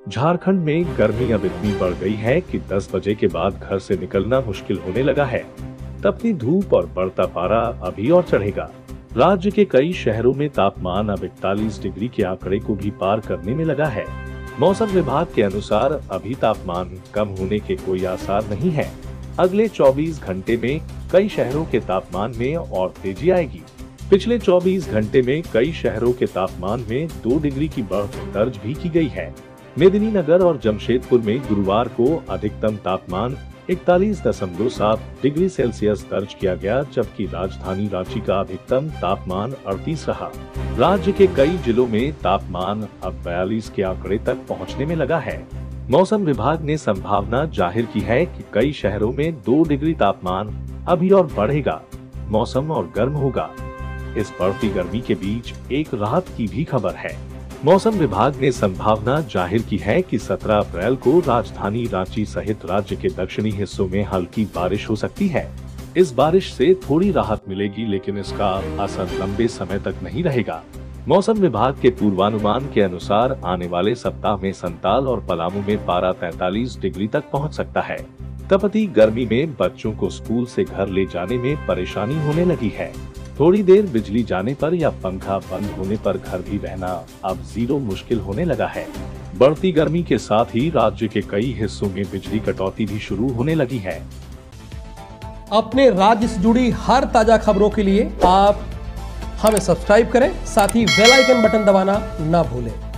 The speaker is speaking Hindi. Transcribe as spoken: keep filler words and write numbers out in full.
झारखंड में गर्मी अब इतनी बढ़ गई है कि दस बजे के बाद घर से निकलना मुश्किल होने लगा है। तपती धूप और बढ़ता पारा अभी और चढ़ेगा। राज्य के कई शहरों में तापमान अब इकतालीस डिग्री के आंकड़े को भी पार करने में लगा है। मौसम विभाग के अनुसार अभी तापमान कम होने के कोई आसार नहीं है। अगले चौबीस घंटे में कई शहरों के तापमान में और तेजी आएगी। पिछले चौबीस घंटे में कई शहरों के तापमान में दो डिग्री की बढ़त दर्ज भी की गई है। मेदिनीनगर और जमशेदपुर में गुरुवार को अधिकतम तापमान इकतालीस दशमलव सात डिग्री सेल्सियस दर्ज किया गया, जबकि राजधानी रांची का अधिकतम तापमान अड़तीस रहा। राज्य के कई जिलों में तापमान अब बयालीस के आंकड़े तक पहुंचने में लगा है। मौसम विभाग ने संभावना जाहिर की है कि कई शहरों में दो डिग्री तापमान अभी और बढ़ेगा। मौसम और गर्म होगा। इस बढ़ती गर्मी के बीच एक राहत की भी खबर है। मौसम विभाग ने संभावना जाहिर की है कि सत्रह अप्रैल को राजधानी रांची सहित राज्य के दक्षिणी हिस्सों में हल्की बारिश हो सकती है। इस बारिश से थोड़ी राहत मिलेगी, लेकिन इसका असर लंबे समय तक नहीं रहेगा। मौसम विभाग के पूर्वानुमान के अनुसार आने वाले सप्ताह में संताल और पलामू में पारा तैंतालीस डिग्री तक पहुंच सकता है। तपती गर्मी में बच्चों को स्कूल से घर ले जाने में परेशानी होने लगी है। थोड़ी देर बिजली जाने पर या पंखा बंद होने पर घर भी रहना अब जीरो मुश्किल होने लगा है। बढ़ती गर्मी के साथ ही राज्य के कई हिस्सों में बिजली कटौती भी शुरू होने लगी है। अपने राज्य से जुड़ी हर ताजा खबरों के लिए आप हमें सब्सक्राइब करें, साथ ही बेल आइकन बटन दबाना ना भूलें।